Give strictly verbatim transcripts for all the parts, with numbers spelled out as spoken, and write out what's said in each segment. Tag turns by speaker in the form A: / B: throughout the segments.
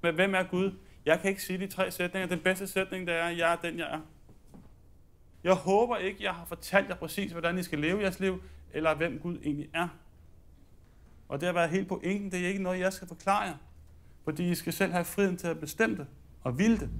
A: Men hvem er Gud? Jeg kan ikke sige de tre sætninger. Den bedste sætning, det er, at jeg er den, jeg er. Jeg håber ikke, jeg har fortalt jer præcis, hvordan I skal leve jeres liv, eller hvem Gud egentlig er. Og det har været helt pointen. Det er ikke noget, jeg skal forklare jer. Fordi I skal selv have friheden til at bestemme det og ville det.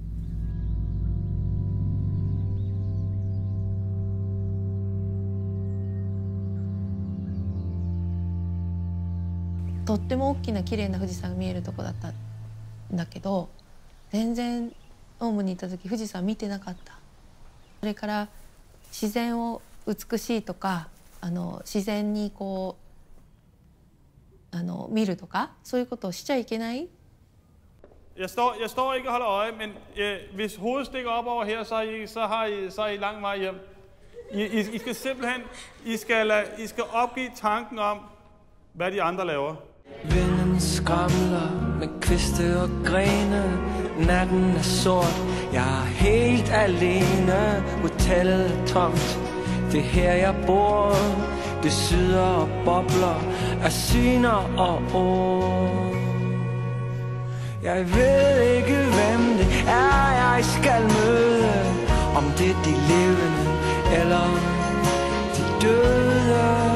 B: とっても大きな綺麗な富士山が見えるとこだったんだけど、全然オウムに行った時富士山見てなかった。それから自然を美しいとか、あの自然にこうあの見るとか、そういうことをしちゃいけない。
A: Jeg står, jeg står ikke og holder øje, men øh, hvis hovedet stikker op over her, så er I, så har I, så er I lang vej hjem. I, I, I skal simpelthen, I skal, I skal opgive tanken om, hvad de andre laver.
C: Vinden skramler med kviste og grene. Natten er sort, jeg er helt alene. Hotellet er tomt, det er her jeg bor. Det syder og bobler af syner og ord. Jeg ved ikke hvem det er jeg skal møde. Om det er de levende eller de døde.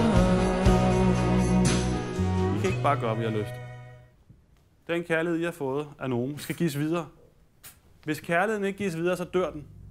A: I kan ikke bare gøre, hvad I har lyst. Den kærlighed, I har fået af nogen, skal gives videre. Hvis kærligheden ikke gives videre, så dør den.